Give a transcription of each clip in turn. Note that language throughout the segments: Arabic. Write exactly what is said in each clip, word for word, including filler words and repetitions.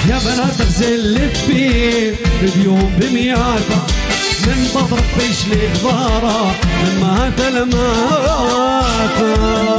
يا بنات غزل لفي اليوم بمياتها من بضرب بيش لغبارة من مات لماتا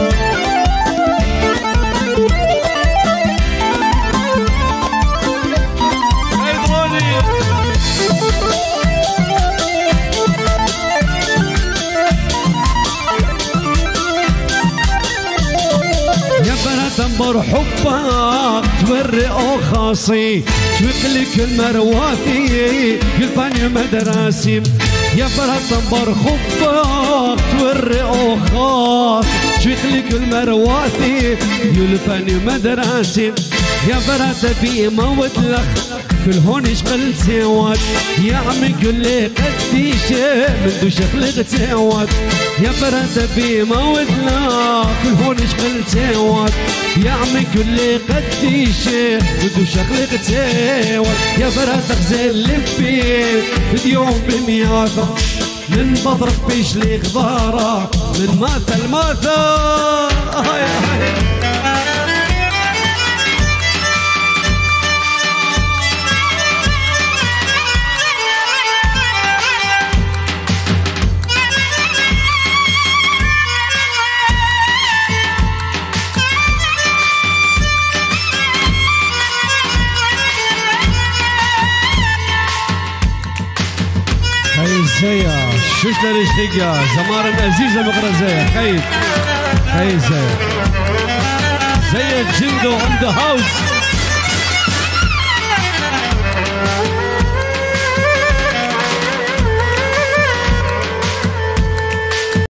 تنبر حبك توري أخاصي تمكلك المرواتي يلفاني مدراسي يا فرات تنبر حبك توري أخاص تمكلك المرواتي يلفاني مدراسي يا فرات بي موت لك كل هون يشغل سواد يا عمي قل لي قديش من دو شغلك سواد يا فرات بي موت لك كل هون يشغل سواد يا عمي قل لي قديش بدو شغلك تساوت يا فرات غزال لبي اليوم بمياثة من بضرب بيش لي غبارة من ماثا الماثا هاي هاي زيا شوش لريش دقيا زمار العزيزة مقرا زيا خير خير زيا زيا جندو on the house